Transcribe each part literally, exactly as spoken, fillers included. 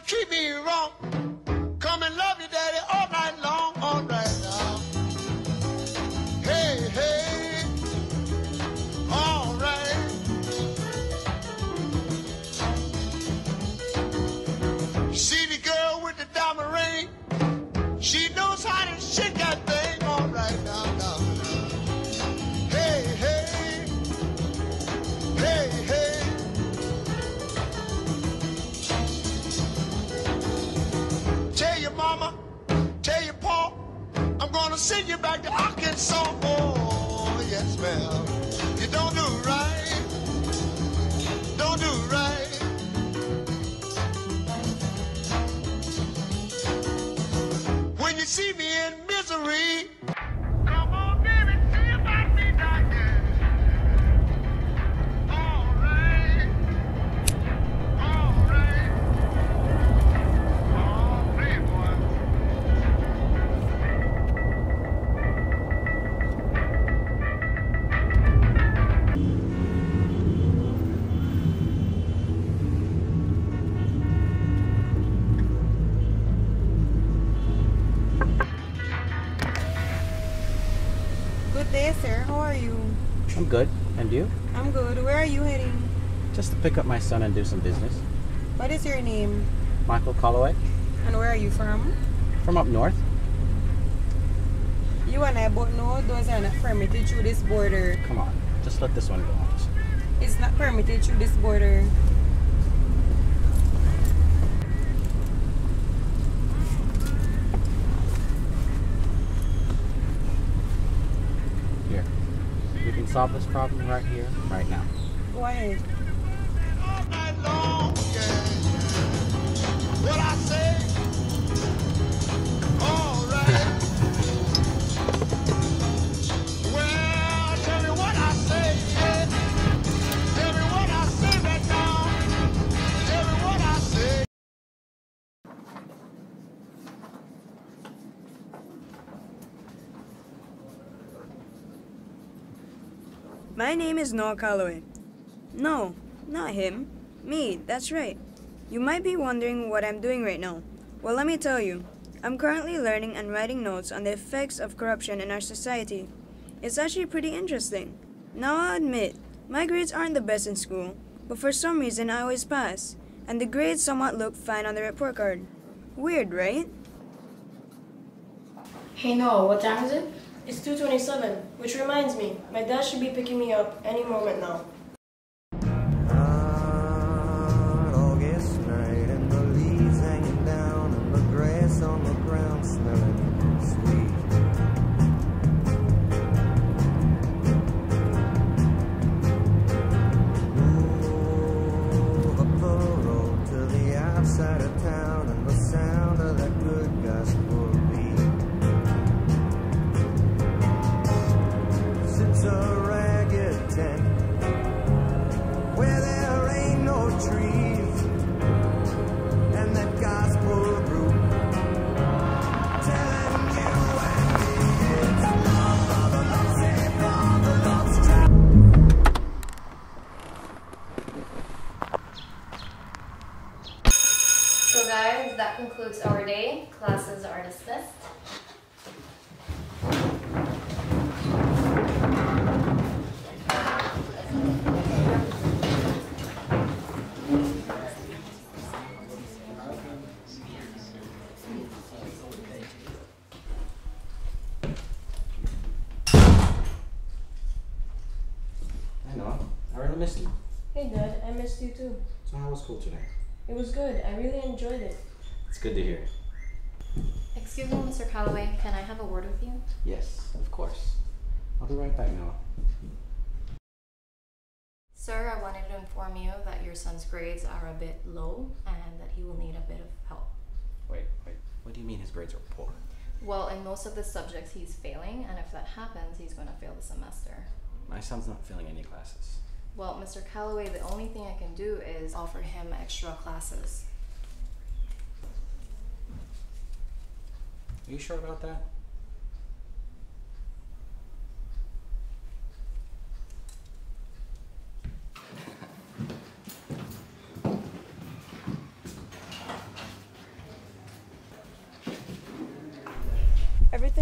treat me wrong. Come and love you, daddy, all night long, all night long. Hey, hey, all right. See the girl with the diamond ring? She knows how to shake that thing, all right now, now, now. Hey, hey, hey, hey. Tell your mama, tell your pa, I'm gonna send you back to Arkansas. Oh, yes, ma'am. You don't do right, don't do right. When you see me in misery, come on, baby, see about me, doctor. All right, all right. Oh, playboy. Good day, sir. How are you? I'm good. And you? I'm good. Where are you heading? Just to pick up my son and do some business. What is your name? Michael Calloway. And where are you from? From up north. You and I both know those are not permitted through this border. Come on. Just let this one go, officer. It's not permitted through this border. Here. We can solve this problem right here, right now. Go ahead. All night long, yeah. What I say? All right. Well, tell me what I say, yeah. Tell me what I say right now. Tell me what I say. My name is Noah Calloway. No, not him. Me, that's right. You might be wondering what I'm doing right now. Well, let me tell you. I'm currently learning and writing notes on the effects of corruption in our society. It's actually pretty interesting. Now, I'll admit, my grades aren't the best in school, but for some reason I always pass, and the grades somewhat look fine on the report card. Weird, right? Hey Noah, what time is it? It's two twenty-seven, which reminds me, my dad should be picking me up any moment now. Hot August night and the leaves hanging down and the grass on the ground smelling sweet. Move up the road to the outside of town and the sound of that good gospel beat. It's a ragged tent where there ain't no trees, and that gospel group telling you and me it's love for the lost, save for the lost child. So guys, that concludes our day. Classes are dismissed. I know. I really missed you. Hey Dad, I missed you too. So how was school today? It was good. I really enjoyed it. It's good to hear. Excuse me, Mister Calloway, can I have a word with you? Yes, of course. I'll be right back, Noah. Sir, I wanted to inform you that your son's grades are a bit low and that he will need a bit of help. Wait, wait. What do you mean his grades are poor? Well, in most of the subjects he's failing, and if that happens, he's going to fail the semester. My son's not failing any classes. Well, Mister Calloway, the only thing I can do is offer him extra classes. Are you sure about that?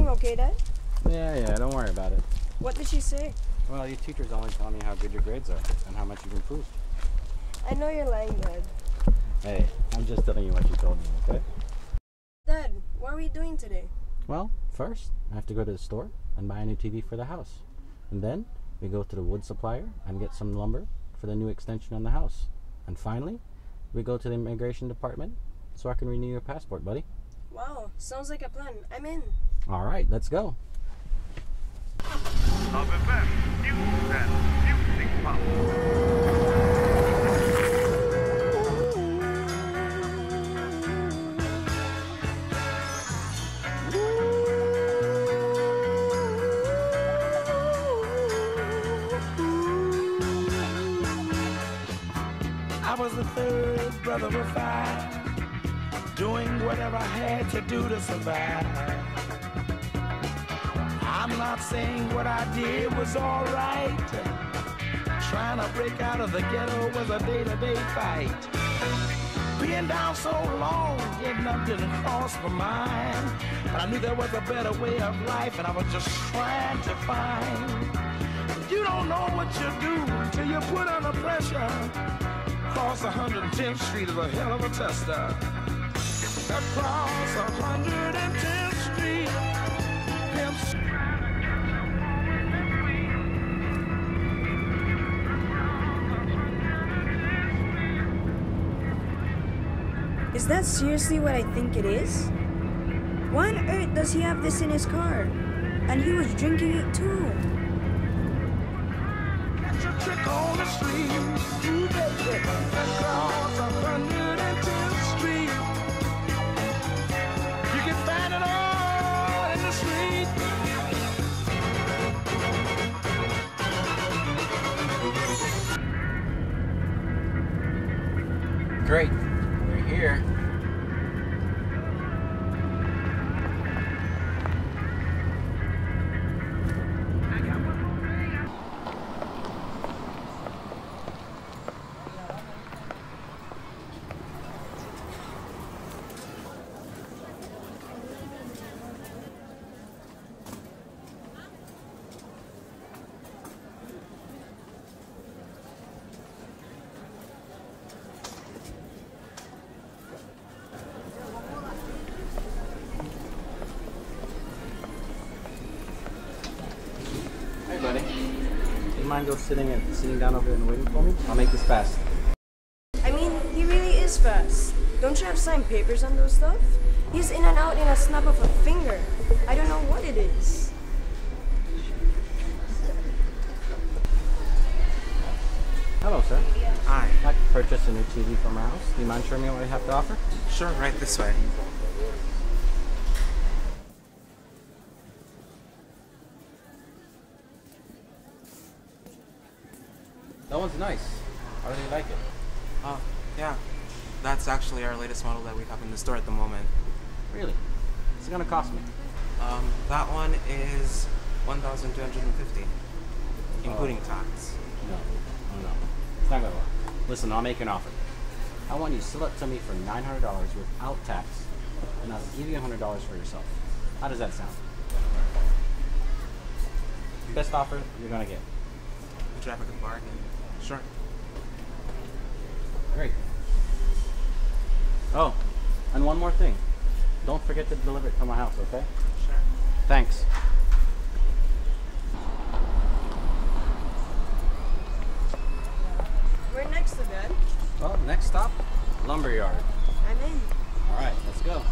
okay, Dad? Yeah, yeah, don't worry about it. What did she say? Well, your teacher's only telling me how good your grades are and how much you've improved. I know you're lying, Dad. Hey, I'm just telling you what you told me, okay? Dad, what are we doing today? Well, first, I have to go to the store and buy a new T V for the house. And then, we go to the wood supplier and get some lumber for the new extension on the house. And finally, we go to the immigration department so I can renew your passport, buddy. Wow, sounds like a plan. I'm in. All right, let's go. Of events, news, and music pop. I was the third brother of five, doing whatever I had to do to survive. I'm not saying what I did was all right. Trying to break out of the ghetto was a day-to-day fight. Being down so long, getting up didn't cross my mind. But I knew there was a better way of life, and I was just trying to find. You don't know what you do until you're put under pressure. Across one hundred tenth Street is a hell of a tester. Across one hundred tenth Street, pimps. Is that seriously what I think it is? Why on earth does he have this in his car? And he was drinking it too. Catch a trick on the street, you baby. Across one hundred tenth Street, you can find it all in the street. Great, we're here. Buddy, do you mind just sitting and sitting down over there and waiting for me? I'll make this fast. I mean, he really is fast. Don't you have signed papers on those stuff? He's in and out in a snap of a finger. I don't know what it is. Hello, sir. Hi. I'd like to purchase a new T V from our house. Do you mind showing me what you have to offer? Sure, right this way. That one's nice. I really like it. Oh, yeah. That's actually our latest model that we have in the store at the moment. Really? What's it gonna cost me? Um, that one is one thousand two hundred fifty dollars, including oh. tax. No. Oh, no. It's not gonna work. Listen, I'll make an offer. I want you to sell it to me for nine hundred dollars without tax, and I'll give you one hundred dollars for yourself. How does that sound? Best offer you're gonna get. Would you have a good bargain? Sure. Great. Oh, and one more thing. Don't forget to deliver it to my house, okay? Sure. Thanks. We're next to Dad. Well, next stop, lumberyard. I'm in. All right, let's go.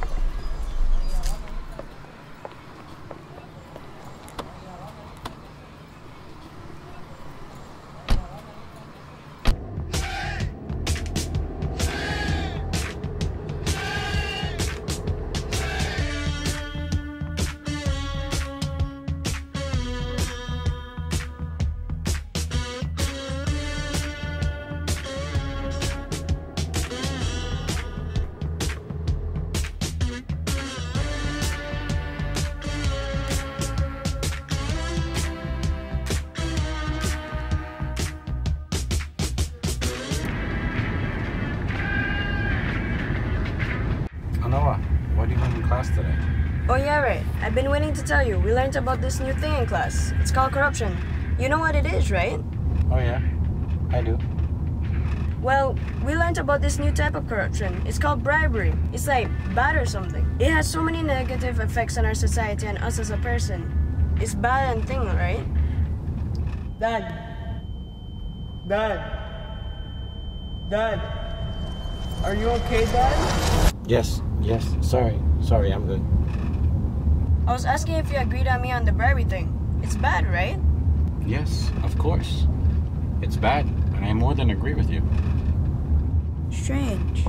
Oh yeah, right. I've been waiting to tell you. We learned about this new thing in class. It's called corruption. You know what it is, right? Oh yeah, I do. Well, we learned about this new type of corruption. It's called bribery. It's like bad or something. It has so many negative effects on our society and us as a person. It's bad and thing, right? Dad. Dad. Dad. Are you okay, Dad? Yes, yes. Sorry, sorry. I'm good. I was asking if you agreed on me on the bribery thing. It's bad, right? Yes, of course. It's bad, and I more than agree with you. Strange.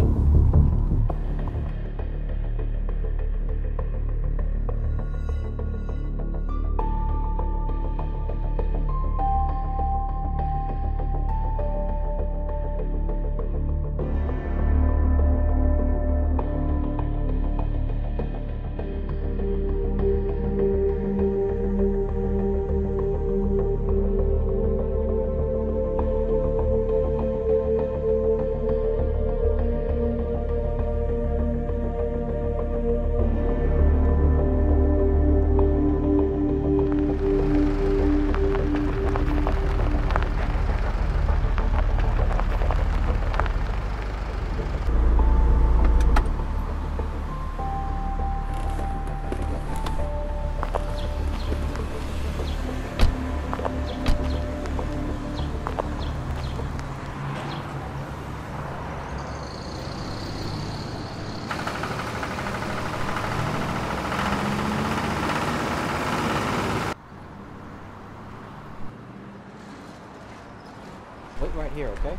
Wait right here, okay?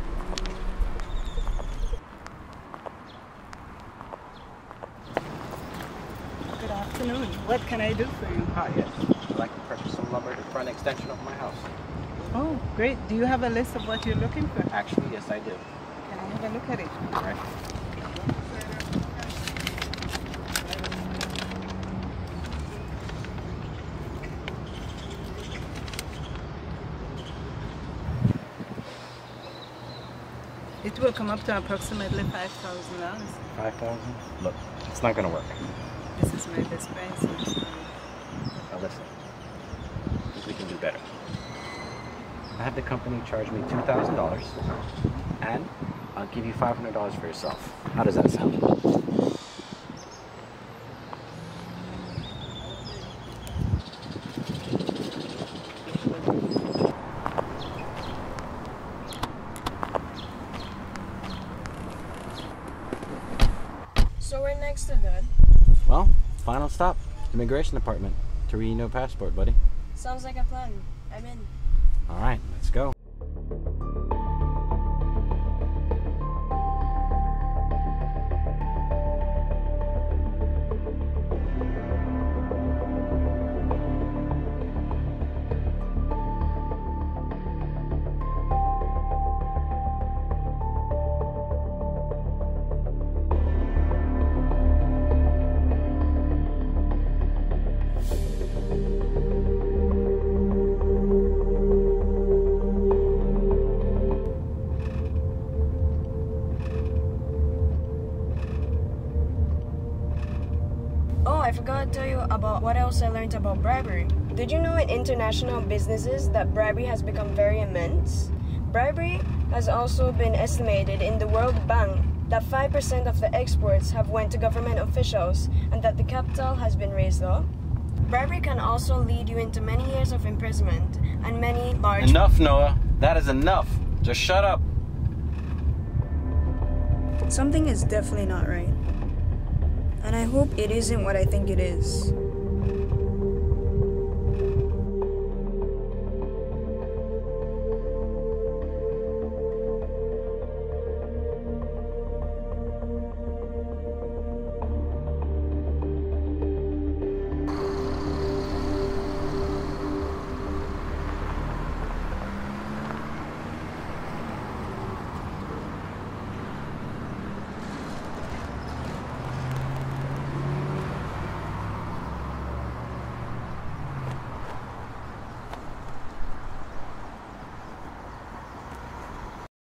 Good afternoon. What can I do for you? Hi, yes. I'd like to purchase some lumber to front extension of my house. Oh, great. Do you have a list of what you're looking for? Actually, yes, I do. Can I have a look at it? All right. It will come up to approximately five thousand dollars. Five thousand? Look, it's not gonna work. This is my best price. I'm sorry. Now listen, I think we can do better. I have the company charge me two thousand dollars, and I'll give you five hundred dollars for yourself. How does that sound? So we're next to that. Well, final stop, immigration department to renew passport, buddy. Sounds like a plan. I'm in. All right, let's go. I forgot to tell you about what else I learned about bribery. Did you know in international businesses that bribery has become very immense? Bribery has also been estimated in the World Bank that five percent of the exports have went to government officials and that the capital has been raised up. Bribery can also lead you into many years of imprisonment and many large... Enough, Noah. That is enough. Just shut up. Something is definitely not right. And I hope it isn't what I think it is.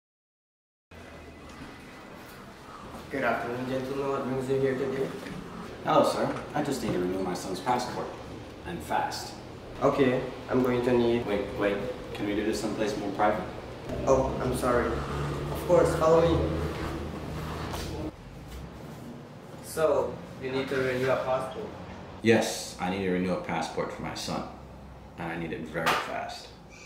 Good afternoon, gentlemen. What brings you here today? Hello, sir. I just need to renew my son's passport. And fast. Okay, I'm going to need... Wait, wait. Can we do this someplace more private? Oh, I'm sorry. Of course, follow me. So, you need to renew a passport? Yes, I need to renew a passport for my son. And I need it very fast.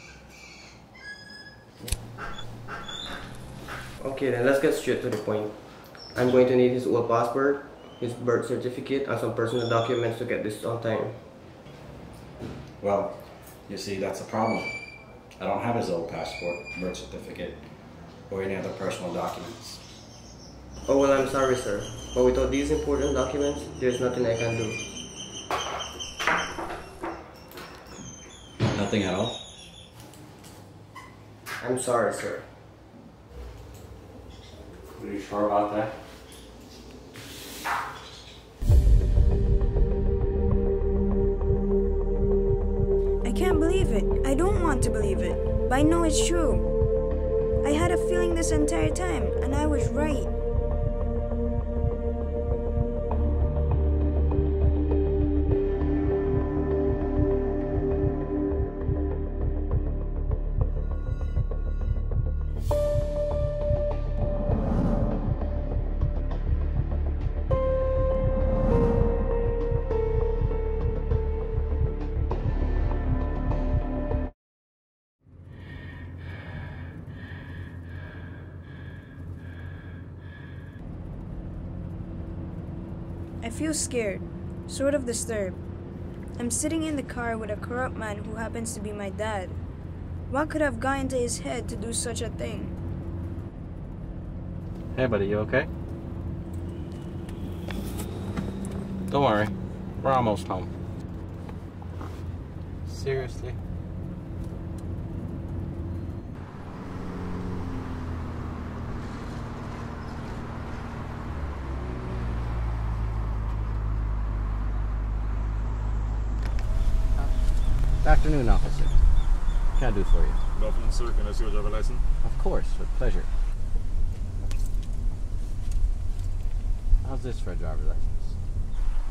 Okay, then let's get straight to the point. I'm going to need his old passport, his birth certificate, and some personal documents to get this on time. Well, you see, that's a problem. I don't have his old passport, birth certificate, or any other personal documents. Oh, well, I'm sorry, sir. But without these important documents, there's nothing I can do. Nothing at all? I'm sorry, sir. Are you sure about that? I can't believe it. I don't want to believe it. But I know it's true. I had a feeling this entire time, and I was right. I feel scared, sort of disturbed. I'm sitting in the car with a corrupt man who happens to be my dad. What could have gone into his head to do such a thing? Hey, buddy, you okay? Don't worry. We're almost home. Seriously? Good afternoon, officer. What can I do for you? Good afternoon, sir. Can I see your driver license? Of course, with pleasure. How's this for a driver's license?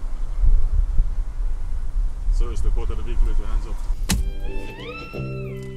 Sir, it's the quote of the vehicle with your hands up.